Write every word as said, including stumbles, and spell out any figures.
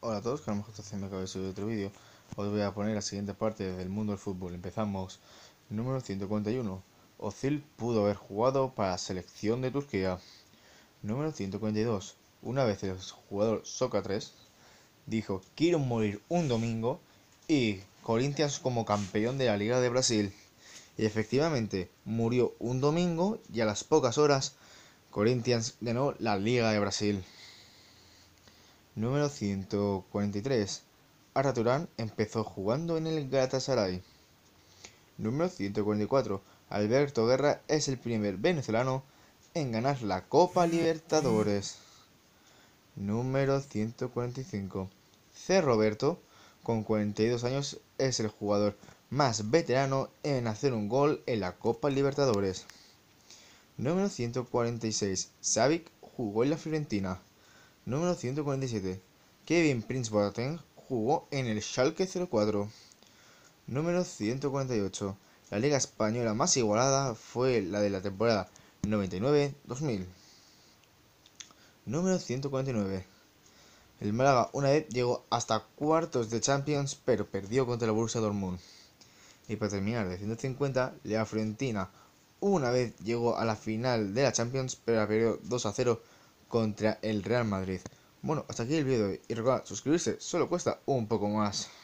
Hola a todos, que a lo mejor está haciendo acabo de subir otro vídeo. Os voy a poner la siguiente parte del mundo del fútbol. Empezamos. Número ciento cuarenta y uno. Özil pudo haber jugado para la selección de Turquía. Número ciento cuarenta y dos. Una vez el jugador Sócrates dijo: quiero morir un domingo y Corinthians como campeón de la Liga de Brasil. Y efectivamente, murió un domingo y a las pocas horas Corinthians ganó la Liga de Brasil. Número ciento cuarenta y tres. Arda Turán empezó jugando en el Galatasaray. Número ciento cuarenta y cuatro. Alberto Guerra es el primer venezolano en ganar la Copa Libertadores. Número ciento cuarenta y cinco. C. Roberto, con cuarenta y dos años, es el jugador más veterano en hacer un gol en la Copa Libertadores. Número ciento cuarenta y seis. Savic jugó en la Fiorentina. Número ciento cuarenta y siete. Kevin Prince Boateng jugó en el Schalke cero cuatro. Número ciento cuarenta y ocho. La liga española más igualada fue la de la temporada noventa y nueve dos mil. Número ciento cuarenta y nueve. El Málaga una vez llegó hasta cuartos de Champions, pero perdió contra el Borussia Dortmund. Y para terminar, de ciento cincuenta, la Fiorentina una vez llegó a la final de la Champions, pero la perdió dos a cero contra el Real Madrid. Bueno, hasta aquí el vídeo y recuerda suscribirse, solo cuesta un poco más.